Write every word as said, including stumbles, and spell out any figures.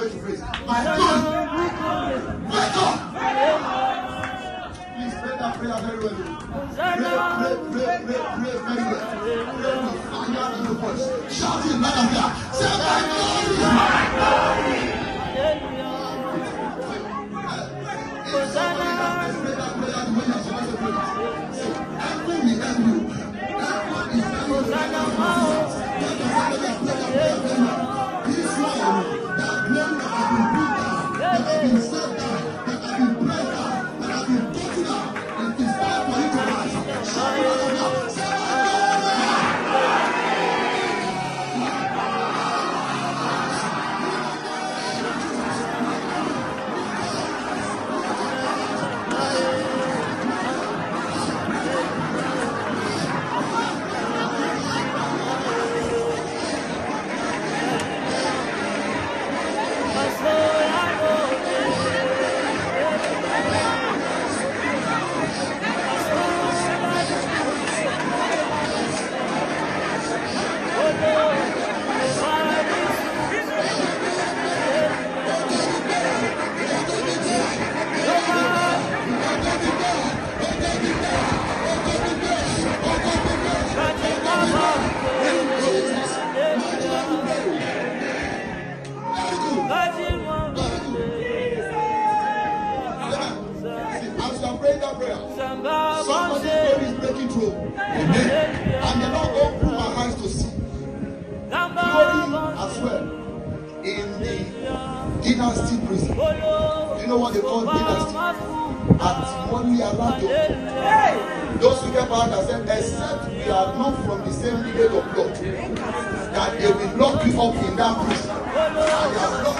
going to praise. My God, wake up! Please pray that prayer very well. Pray, pray, pray, pray, pray very well. Pray with fire in your voice. Shout it loud and clear. Say, my glory, my glory. Let's pray that prayer the way you're supposed to pray it. Say, heaven will help you. Heaven is helping you. This one, that glory that has been put down, that has been set down, that has been prayed down, that has been put down, it is time for you to rise. Shout it out now. Say, my dynasty prison. Do you know what they call dynasty? Antimony Alado. Those who get power that said, except we are not from the same lineage of blood, that they will lock you up in that prison. And